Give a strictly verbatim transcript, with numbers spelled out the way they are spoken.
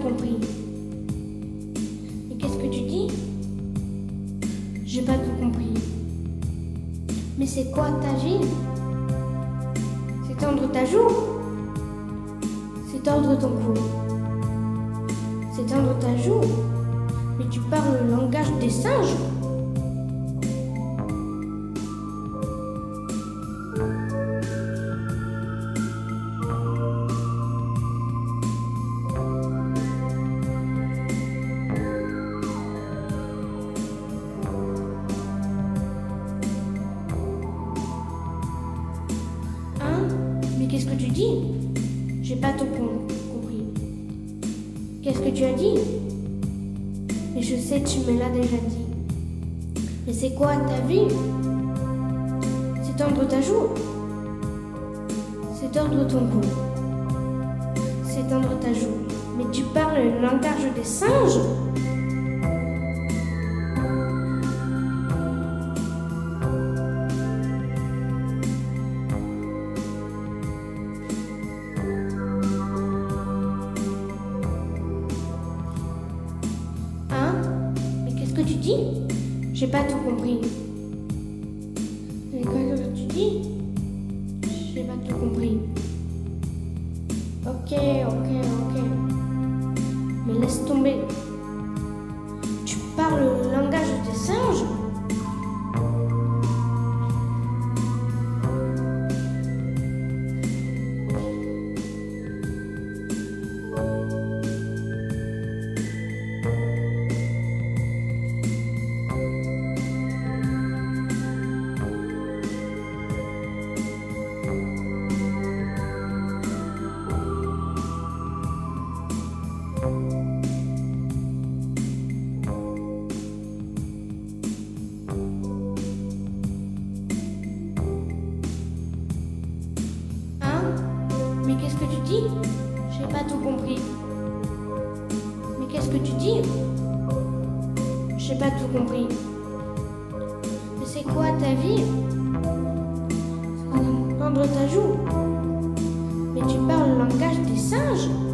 compris. Mais qu'est-ce que tu dis? J'ai pas tout compris. Mais c'est quoi ta vie? C'est tendre ta joue? C'est tordre ton cou? C'est tendre ta joue? Mais tu parles le langage des singes? Hein? Mais qu'est-ce que tu dis? J'ai pas tout com- compris. Qu'est-ce que tu as dit? Mais je sais, tu me l'as déjà dit. Mais c'est quoi ta vie? C'est tendre ta joue? C'est tordre ton cou? C'est tendre ta joue? Mais tu parles le langage des singes? Hein? Mais qu'est-ce que tu dis? J'ai pas tout compris. Mais qu'est-ce que tu dis? J'ai pas tout compris. Ok, ok, ok. Mais laisse tomber. Tu parles le langage des singes? Hein? Mais qu'est-ce que tu dis? J'ai pas tout compris. Mais qu'est-ce que tu dis? J'ai pas tout compris. Mais c'est quoi ta vie? C'est tendre ta joue? Mais tu parles le langage des singes?